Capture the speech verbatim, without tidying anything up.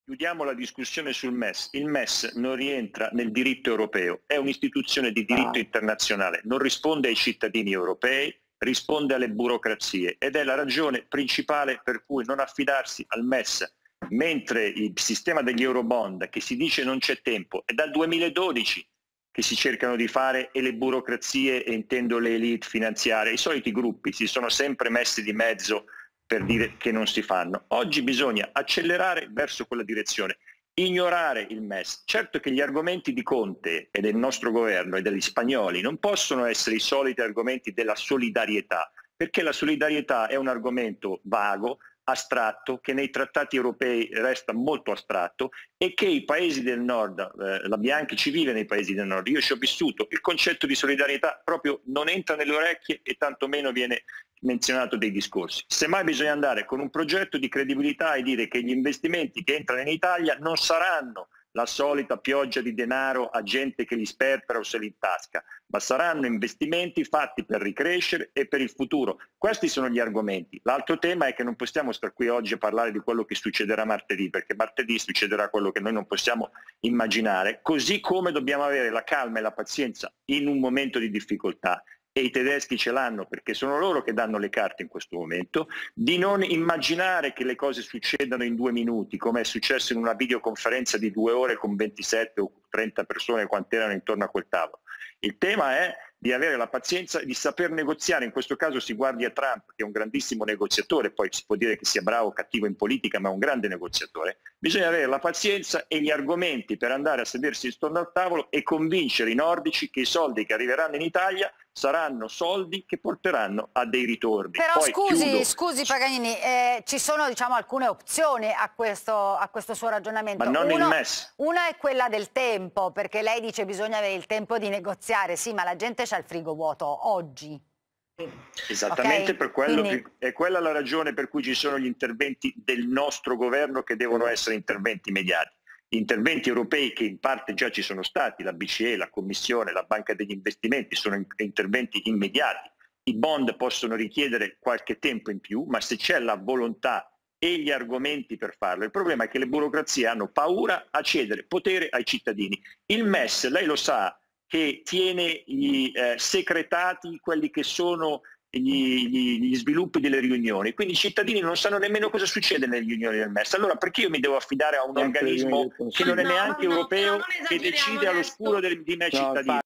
chiudiamo la discussione sul M E S. Il M E S non rientra nel diritto europeo, è un'istituzione di diritto internazionale, non risponde ai cittadini europei, risponde alle burocrazie ed è la ragione principale per cui non affidarsi al M E S, mentre il sistema degli Eurobond, che si dice non c'è tempo, è dal duemiladodici che si cercano di fare e le burocrazie, e intendo le elite finanziarie, i soliti gruppi si sono sempre messi di mezzo per dire che non si fanno. Oggi bisogna accelerare verso quella direzione, ignorare il M E S. Certo che gli argomenti di Conte e del nostro governo e degli spagnoli non possono essere i soliti argomenti della solidarietà, perché la solidarietà è un argomento vago, astratto, che nei trattati europei resta molto astratto e che i paesi del nord, eh, la Bianchi ci vive nei paesi del nord, io ci ho vissuto, il concetto di solidarietà proprio non entra nelle orecchie e tantomeno viene menzionato dei discorsi. Semmai bisogna andare con un progetto di credibilità e dire che gli investimenti che entrano in Italia non saranno la solita pioggia di denaro a gente che li sperpera o se li intasca, ma saranno investimenti fatti per ricrescere e per il futuro. Questi sono gli argomenti. L'altro tema è che non possiamo stare qui oggi a parlare di quello che succederà martedì, perché martedì succederà quello che noi non possiamo immaginare, così come dobbiamo avere la calma e la pazienza in un momento di difficoltà, e i tedeschi ce l'hanno perché sono loro che danno le carte in questo momento, di non immaginare che le cose succedano in due minuti, come è successo in una videoconferenza di due ore con ventisette o trenta persone quante erano intorno a quel tavolo. Il tema è di avere la pazienza di saper negoziare. In questo caso si guardi a Trump, che è un grandissimo negoziatore, poi si può dire che sia bravo o cattivo in politica, ma è un grande negoziatore. Bisogna avere la pazienza e gli argomenti per andare a sedersi intorno al tavolo e convincere i nordici che i soldi che arriveranno in Italia saranno soldi che porteranno a dei ritorni. Però Poi, scusi, chiudo. scusi Paganini, eh, ci sono diciamo alcune opzioni a questo, a questo suo ragionamento. Ma non Uno, il M E S. Una è quella del tempo, perché lei dice bisogna avere il tempo di negoziare, sì, ma la gente c'ha il frigo vuoto oggi. Esattamente, Okay? per quello Quindi... che, è quella la ragione per cui ci sono gli interventi del nostro governo che devono essere interventi immediati. Gli interventi europei che in parte già ci sono stati, la B C E, la Commissione, la Banca degli Investimenti, sono interventi immediati. I bond possono richiedere qualche tempo in più, ma se c'è la volontà e gli argomenti per farlo. Il problema è che le burocrazie hanno paura a cedere potere ai cittadini. Il M E S, lei lo sa, che tiene gli eh, secretati quelli che sono gli, gli, gli sviluppi delle riunioni, quindi i cittadini non sanno nemmeno cosa succede nelle riunioni del M E S. Allora perché io mi devo affidare a un organismo che non è neanche no, no, europeo, no, che decide all'oscuro dei miei cittadini?